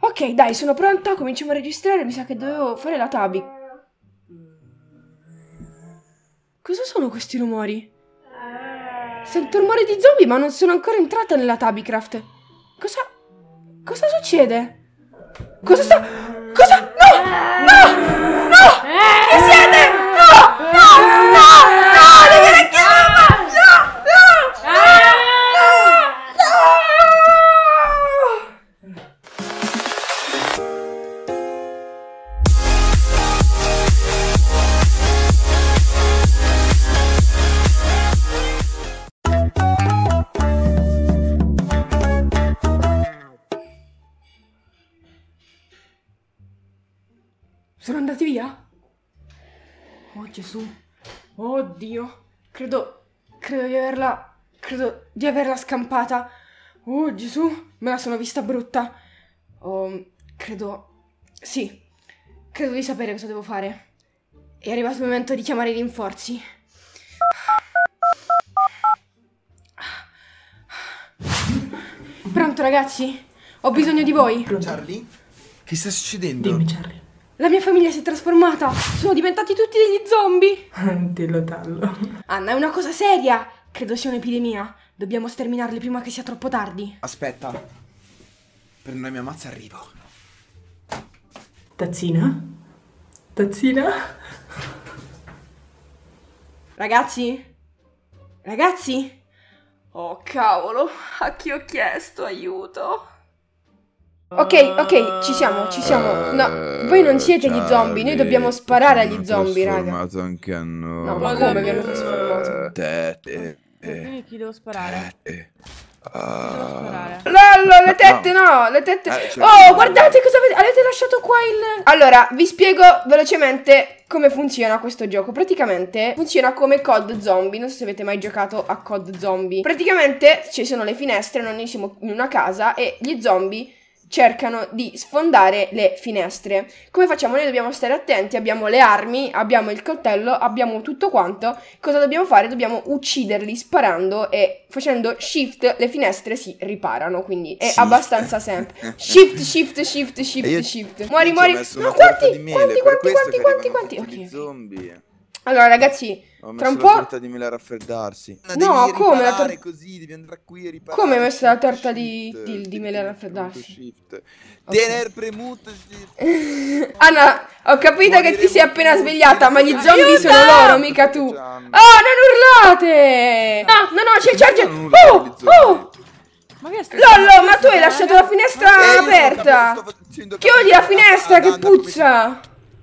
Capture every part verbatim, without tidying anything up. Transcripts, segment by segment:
Ok, dai, sono pronta, cominciamo a registrare. Mi sa che dovevo fare la tabi. Cosa sono questi rumori? Sento rumore di zombie, ma non sono ancora entrata nella Tabicraft. Cosa... Cosa succede? Cosa sta... Cosa... No! No! No! Chi siete? No! No! No! No! Non viene chiamata! No! No! Sono andati via? Oh Gesù. Oddio. Credo... Credo di averla... Credo di averla scampata. Oh Gesù. Me la sono vista brutta. Oh, credo... Sì. Credo di sapere cosa devo fare. È arrivato il momento di chiamare i rinforzi. Pronto ragazzi? Ho bisogno di voi. Charlie? Che sta succedendo? Dimmi, Charlie. La mia famiglia si è trasformata! Sono diventati tutti degli zombie! Dillo tallo. Anna, è una cosa seria! Credo sia un'epidemia. Dobbiamo sterminarli prima che sia troppo tardi. Aspetta. Prendo la mia mazza e arrivo. Tazzina? Tazzina? Ragazzi? Ragazzi? Oh cavolo, a chi ho chiesto aiuto? Ok, ok, ci siamo, ci siamo. No, voi non siete gli zombie, noi dobbiamo sparare agli zombie, raga. trasformato anche a noi. No, ma come vi hanno trasformato? Tete. Quindi chi devo sparare? Tete. Chi devo sparare? Lollo, le tette no, le tette... Oh, guardate cosa avete... Avete lasciato qua il... Allora, vi spiego velocemente come funziona questo gioco. Praticamente funziona come C O D Zombie. Non so se avete mai giocato a C O D Zombie. Praticamente ci sono le finestre, noi siamo in una casa e gli zombie cercano di sfondare le finestre. Come facciamo? Noi dobbiamo stare attenti, abbiamo le armi, abbiamo il coltello, abbiamo tutto quanto. Cosa dobbiamo fare? Dobbiamo ucciderli sparando e facendo shift le finestre si riparano, quindi è Shift. abbastanza semplice. Shift, shift, shift, shift, io- shift. Muori, Io ci ho muori. messo No, una torta quanti, di mele, quanti, per quanti, questo quanti, che quanti, arrivano quanti. tutti Ok. gli zombie. Allora ragazzi, Ho tra messo un la po'... torta di mele a raffreddarsi. No, devi come la riparare tor- così, devi andare qui e riparare. Come hai messo la Shift, torta di- shift, di- di tieni mele a premuto raffreddarsi? shift. Ok. Tener premuto shift. Anna, ho capito che ti sei appena Moriremo svegliata, ma gli tutti. zombie Aiuto! sono loro, mica tu. Oh, Facciamo. non urlate! No, no, no, c'è il charger. Non urlare Oh, gli zombie. oh! Ma che stai Lollo, ma tu hai lasciato la finestra Eh, io non aperta. capisco, sto facendo Chiudi capire la a- finestra ad che Anna come si- puzza.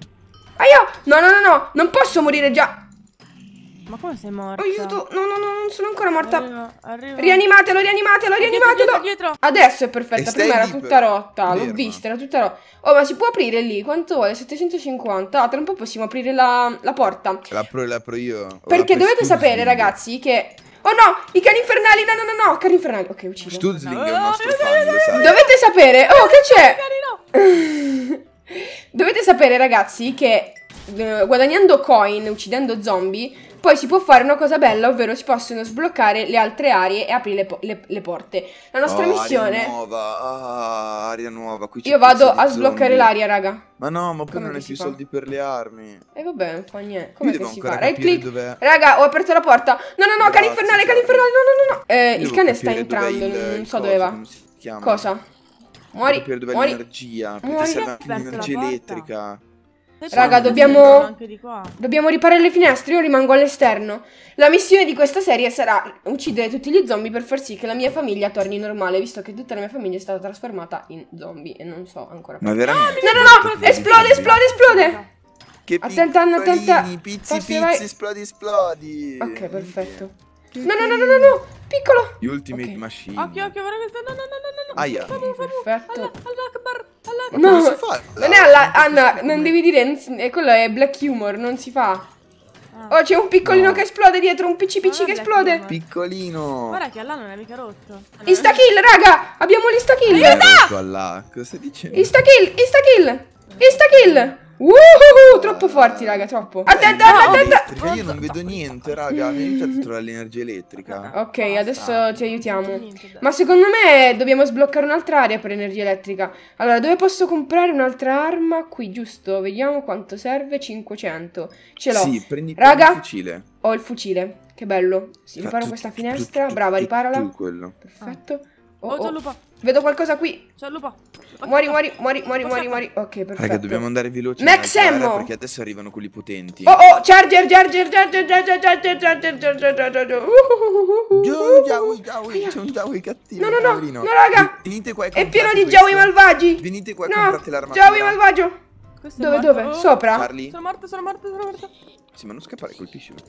Aia, no, no, no, no, non posso morire già. Ma come sei morta? Aiuto, no, no, no, non sono ancora morta. Arrivo, arrivo. Rianimatelo, rianimatelo, rianimatelo. Dietro, dietro, dietro. Adesso è perfetta, E stai prima era lì per- tutta rotta, l'ho ferma. vista, era tutta rotta. Oh, ma si può aprire lì? Quanto vuole? settecentocinquanta. Ah, tra un po' possiamo aprire la, la porta. L'apro l'apro io. O Perché l'apre dovete sapere, Stuzzling. ragazzi, che... Oh no, i cani infernali, no, no, no, no, cani infernali. Ok, uccido. Stuzzling è un nostro fan, lo sai. Dovete sapere... Oh, che c'è? Magari no. Dovete sapere, ragazzi, che eh, guadagnando coin, uccidendo zombie, poi si può fare una cosa bella, ovvero si possono sbloccare le altre aree e aprire le, po- le- le porte. La nostra Oh, missione... Aria nuova, ah, aria nuova. Qui c'è Io vado puzza di a sbloccare zombie. l'aria, raga. Ma no, ma poi Come non che hai si più fa? soldi per le armi. E vabbè, non fa niente. Come Io che devo si fa? ancora Right capire click. dov'è. Raga, ho aperto la porta. No, no, no, cani Grazie, infernali, cani Charlie. infernali. No, no, no, no. Eh, il Devo cane sta capire dov'è entrando, il- non il so coso, dove va. come si chiama. Cosa? Muori, Devo capire dov'è muori. l'energia. Perché Muori. serve anche Aperto la l'energia porta. elettrica. Sai Raga, quanti dobbiamo- sono anche di qua? Dobbiamo riparare le finestre, io rimango all'esterno. La missione di questa serie sarà uccidere tutti gli zombie per far sì che la mia famiglia torni normale, visto che tutta la mia famiglia è stata trasformata in zombie e non so ancora. Ma veramente? No, no, no, esplode, esplode, esplode. Che Attenta, Anna, attenta. piccolini, pizzi, Passi, pizzi, vai. esplodi, esplodi. Ok, perfetto. No, no, no, no, no, no, piccolo. Gli Ultimate Ok. Machine. Occhio, occhio, veramente. No, no, no, no, no. Aia. Perfetto. Allah Akbar, Allah Akbar. Ma No, come si fa? non è alla... Anna, non devi dire, non si- eh, quello è black humor, non si fa. Oh, c'è un piccolino No. che esplode dietro, un P C P C Non è che black esplode. humor. Piccolino. Guarda che Allah non è mica rotto. Insta kill, raga, abbiamo l'insta kill. Rotto Allah. Cosa stai dicendo? Insta kill, insta kill. Insta kill! Uh, troppo forti, raga, troppo. Attenta, no, attenta! Perché io non vedo niente, raga. Mi aiutate a trovare l'energia elettrica. Ok, adesso ti aiutiamo. Ma secondo me dobbiamo sbloccare un'altra area per energia elettrica. Allora, dove posso comprare un'altra arma? Qui, giusto? Vediamo quanto serve. cinquecento. Ce l'ho. Sì, prendi, Raga, prendi il fucile. ho il fucile. Che bello. Si riparo Tu- questa tu- finestra. tu- tu- Brava, tu- riparala. tu quello. Perfetto. Oh, Oh, c'è oh. il lupo. Vedo qualcosa qui. C'è il lupo. Muori, muori, muori, muori, muori, muori. Ok, perfetto. Raga, dobbiamo andare veloci. Max nell'altra area, ammo! Perché adesso arrivano quelli potenti. Oh, oh, charger, charger, charger, charger, charger, charger, charger, charger. Uh. Giù, Joey, Joey, c'è un Joey cattivo. No, no, no, poverino. no, raga. Venite qua e È pieno comprate di Joey questo. malvagi. Venite qua e No, comprate l'armatura. Joey malvagio. Questo è Dove, morto. dove? Oh, Sopra? Charlie? Sono morta, sono morta, sono morta. Sì, ma non scappare, colpiscimi.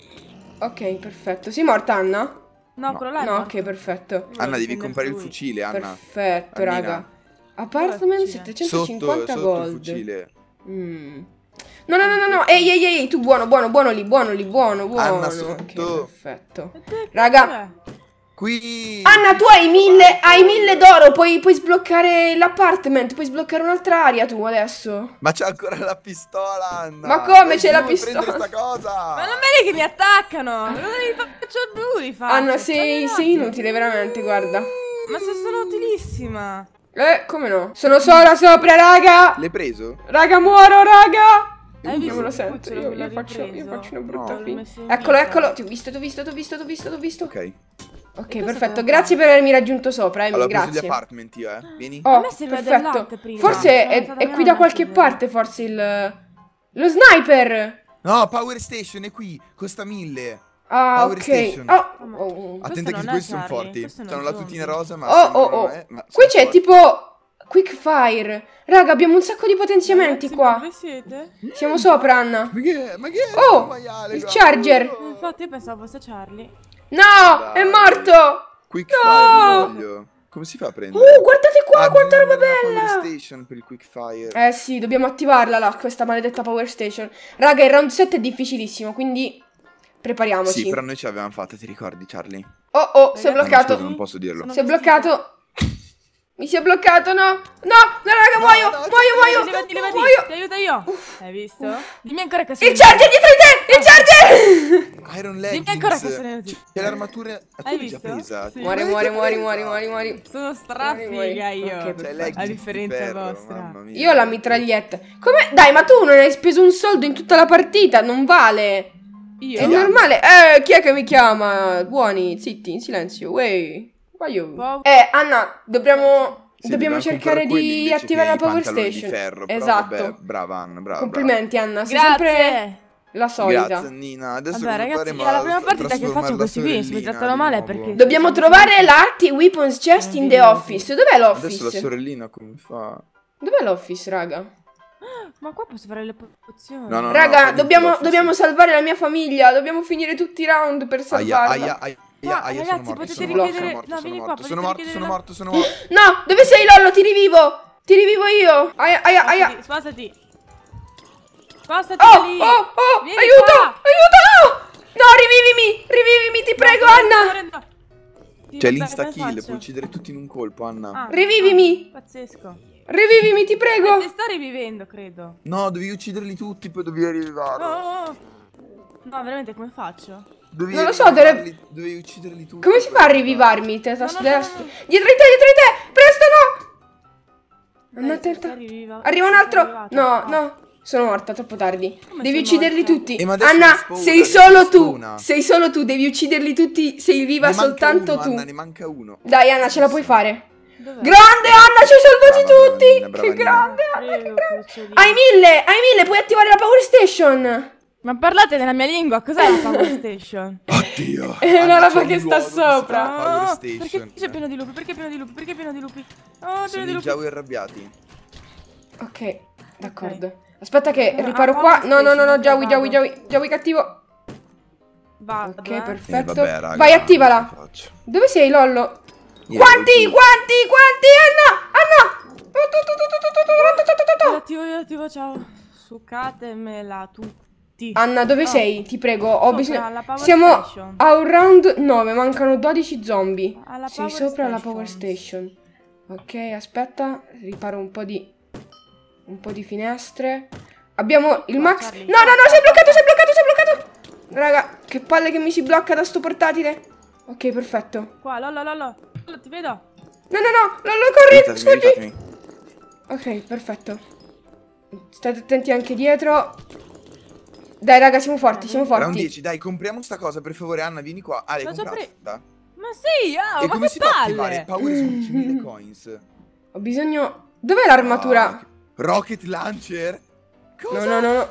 Ok, perfetto. Sei morta, Anna? No, No. quello là è No, morto. ok, perfetto. Anna, devi difendersi comprare il lui. fucile, Anna. Perfetto, Annina. raga. Apartment Dov'è il fucile? Sotto, settecentocinquanta sotto il gold. fucile. Mm. No, no, no, no, no. Ehi, ehi, ehi, tu buono, buono, buono lì, buono lì, buono, buono. Anna, Ok, sotto. perfetto. E te, Raga. cos'è? Qui. Anna, tu hai mille, hai mille d'oro, puoi, puoi sbloccare l'appartment, puoi sbloccare un'altra area tu adesso. Ma c'è ancora la pistola, Anna. Ma come Vai c'è la giù, pistola? Prendi sta cosa. Ma non vedi che mi attaccano? Cosa li faccio lui? Faccio? Anna, sei, Spavenati. sei inutile, veramente, guarda. Ma se sono utilissima. Eh, come no? Sono sola sopra, raga. L'hai preso? Raga, muoro, raga. Hai Io visto me lo il sento, cucciolo io, che l'ha io faccio, io ripreso? faccio una brutta No. fine. L'ho messo in Eccolo, vita. eccolo. Ti ho visto, ti ho visto, ti ho visto, ti ho visto, ti ho visto. Ok. Ok, questo perfetto. cosa Grazie fa? per avermi raggiunto sopra, Amy, Allora, ho preso gli grazie. apartment io, eh. Vieni. Oh, A me serviva del perfetto. latte prima. Forse Sono è, stata è mia qui da nonna qualche a chiedere. parte, forse il... Lo sniper! No, Power Station è qui. Costa mille. Ah, Power ok. Station. Oh, ma- oh, Attenta che non è questi sono Charlie, forti. questo non C'hanno è la zombie. tutina rosa, ma oh, oh, sembrano, oh. eh, ma Qui sono c'è forti. tipo... Quick fire. Raga, abbiamo un sacco di potenziamenti Ragazzi, qua. Dove siete? Siamo sopra, Anna. Ma che, ma che è Oh, sto maiale il qua? charger. Oh. Infatti io pensavo fosse Charlie. No, è Dai. morto. Quick No. fire, lo voglio. Come si fa a prendere? Uh, guardate qua, Ah, quanta bisogna roba andare alla bella. Power Station per il quick fire. Eh sì, dobbiamo attivarla là, questa maledetta power station. Raga, il round sette è difficilississimo, quindi prepariamoci. Sì, però noi ce l'avevamo fatta, ti ricordi, Charlie? Oh, oh, si è Ragazzi, Ah, no, bloccato. scusa, non posso dirlo. Sono Si è vestita. bloccato. Mi si è bloccato, no. No, no, raga, muoio, no, muoio, muoio. Levati, levati, Muoio. ti aiuto io. Hai visto? Dimmi ancora che sono Il charger dietro di te, il charger. Iron Dimmi ancora che sono Leggings. inutile. C'è l'armatura. Ah, tu Hai l'hai già visto? presa. Sì. Muori, Ma muori, l'hai già muori, presa? muori, muori, muori. Sono strafiga io. Ok, C'è perfetto. leggings A di differenza ferro, vostra. mamma mia. Io ho la mitraglietta. Come? Dai, ma tu non hai speso un soldo in tutta la partita, non vale. Io? È normale. Eh, chi è che mi chiama? Buoni, zitti, in silenzio. Wey. Voglio. Wow. Eh, Anna, dobbiamo Sì, dobbiamo cercare comprare quelli di invece attivare che la i power pantaloni station. Di ferro, però Esatto. vabbè, brava Anna, brava. Complimenti, Anna, sei Grazie. sempre la brava. solita. Grazie Nina. Adesso Vabbè, come ragazzi, faremo è la a prima partita che trasformare faccio la questi qui, se mi sorellina trattano di male nuovo? perché- Dobbiamo trovare l'Arty Weapons Chest in the office. Dov'è Adesso la l'office? sorellina come fa? Dov'è l'office, raga? Ma qua posso fare le pozioni. No, no, no. Raga, sta dentro dobbiamo, l'office. dobbiamo salvare la mia famiglia. Dobbiamo finire tutti i round per Aia, salvarla. aia, aia. Ma, aia, ragazzi, sono morto, potete sono richiedere- morto, sono no, vieni morto, qua, sono potete morto, richiedere sono la- morto, sono morto. No, dove sei, Lollo? Ti rivivo. Ti rivivo io. Aia, aia, aia. Spostati. Spostati Oh, da lì. oh, oh, Vieni aiuto, qua. aiuto, no. No, rivivimi, rivivimi, ti prego, No, sto Anna. morendo. Sì, C'è vabbè, l'insta come kill, faccio? puoi uccidere tutti in un colpo, Anna. Ah, Rivivimi. ah, pazzesco. Rivivimi, ti prego. Ti sta rivivendo, credo. No, devi ucciderli tutti, poi devi arrivare. Oh, oh, oh. No, veramente, come faccio? Devi Non lo so, deve- rivivarli- devi ucciderli tutti. Come si fa a rivivarmi? Te- No, no, tasto no, no, destro. no. Dietro di te, dietro di te. Presto, no. Anna, Dai, attenta. sei riviva- Arriva un sei altro. arrivata. No, Ah. no. Sono morta, troppo tardi. Come Devi sei ucciderli morta? tutti. Eh, ma adesso Anna, spawna, sei adesso solo tu. spawna. Sei solo tu. Devi ucciderli tutti. Sei viva Ne manca soltanto uno, tu. Anna, ne manca uno. Dai, Anna, ce la puoi fare. Dov'è? Grande, Anna, ci hai salvati Brava, tutti. Nina, brava, Che Nina. grande, Anna, che Prego, grande. cucciolino. Hai mille, hai mille. Puoi attivare la power station. Ma parlate nella mia lingua, cos'è la Power Station? Oddio. È una Anna, roba c'è che un sta luogo dove si sopra. fa Power Oh, Station. perché c'è pieno di lupi? Perché pieno di lupi? Perché pieno di lupi? Oh, pieno Sono di i lupi. Jawi arrabbiati. Ok, d'accordo. Aspetta che Ah, riparo ah, qua. power No, no, no, no, station, Jawi, ok, Jawi, vado. Jawi, Jawi cattivo. Vado, Ok, eh. Eh, perfetto. vabbè, raga, Vai, attivala. che faccio? Dove sei, Lollo? Io Quanti, ero giù. quanti, quanti, Anna, Anna. Tu, tu, tu, tu, tu, tu, tu, tu, tu, tu, tu. Io attivo, io attivo, ciao. Succatemela tutti. Anna, dove Oh. sei? Ti prego, ho Sopra bisogno. alla power Siamo station. a un round nove, mancano dodici zombie. Alla Sei power sopra la station. power station. Ok, aspetta, riparo un po' di Un po' di finestre. Abbiamo il Qua, max. Charlie. No, no, no, sei bloccato, sei bloccato, sei bloccato. Raga, che palle che mi si blocca da sto portatile. Ok, perfetto. Qua, Lollo, Lollo. Lollo, ti vedo. No, no, no, Lollo, corri, Aiutatemi, sfuggi. aiutatemi. Ok, perfetto. State attenti anche dietro. Dai, raga, siamo forti, siamo Round forti. dieci, dai, compriamo sta cosa, per favore, Anna, vieni qua. Ah, l'hai L'ho già comprata? pre- Da. Ma sì, ah, E ma come che si fa a attivare? palle. Paura su diecimila coins. Ho bisogno... Dov'è l'armatura? Ah, Rocket launcher? No, Cosa? no, no, no.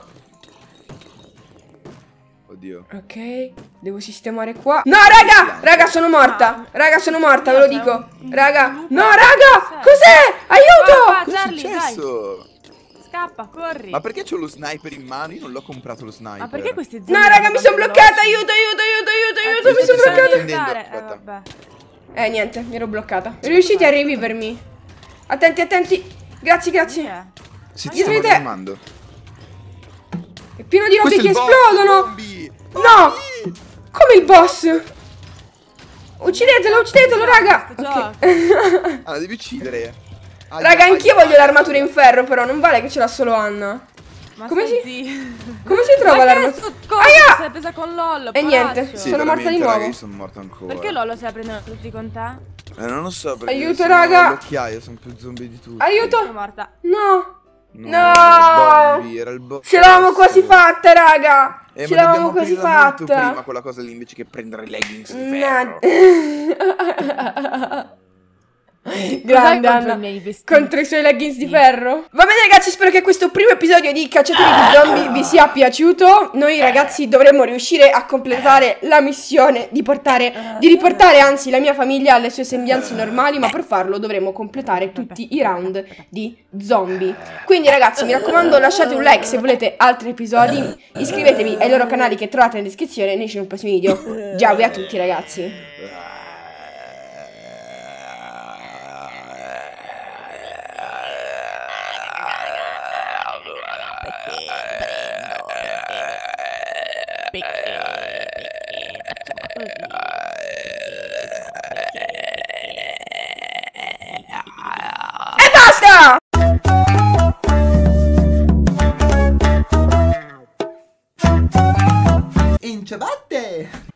Oddio. Ok, devo sistemare qua. No, raga! Raga, sono morta. Raga, sono morta, ve lo dico. Raga. No, raga! Cos'è? Aiuto! Qua, Cosa è Charlie, dai. successo? Scappa, corri. Ma perché c'ho lo sniper in mano? Io non l'ho comprato lo sniper. Ma perché questi No, raga, mi sono bloccata. Aiuto, aiuto, aiuto, aiuto, aiuto. Mi sono Ti stai bloccata. difendendo, Eh, aspetta. vabbè. Eh, niente, mi ero bloccata. Riuscite a rivivermi? Attenti, attenti. Grazie, Chi grazie. è? Si ti Dietro stiamo di te. rianimando. È pieno di robe Questo è che il boss, esplodono. zombie. No! Come il boss? Uccidetelo, uccidetelo, raga. Questo Ok. Ah, la devi uccidere. Aia, Raga, aia, anch'io aia. voglio l'armatura in ferro, però non vale che ce l'ha solo Anna. Ma Come stai si- zi- Come si trova Ma che l'armatura? sto coso? Aia! Sei presa con Lollo, E niente, poraccio. Sì, sono morta di veramente, nuovo. raga, io sono morto ancora. Perché Lollo se la prendono tutti con te? Eh, non lo so perché Aiuto, sono raga. all'occhiaio, sono più zombie di tutti. Aiuto! Sono morta. No! No! No! Zombie, era il boss. Ce l'avevamo quasi fatta, raga! Eh, Ce ma l'avevamo dobbiamo quasi aprirla molto fatta! prima quella cosa lì invece che prendere i leggings di Na- ferro. Grande contro Anna. i miei vestiti? Contro i suoi leggings di ferro. Va bene ragazzi, spero che questo primo episodio di Cacciatori di Zombie vi sia piaciuto. Noi ragazzi dovremmo riuscire a completare la missione di portare Di riportare anzi la mia famiglia alle sue sembianze normali. Ma per farlo dovremmo completare tutti i round di zombie. Quindi ragazzi mi raccomando, lasciate un like se volete altri episodi. Iscrivetevi ai loro canali che trovate nella descrizione. E noi ci vediamo al prossimo video. Ciao a tutti ragazzi. E basta! In ciabatte!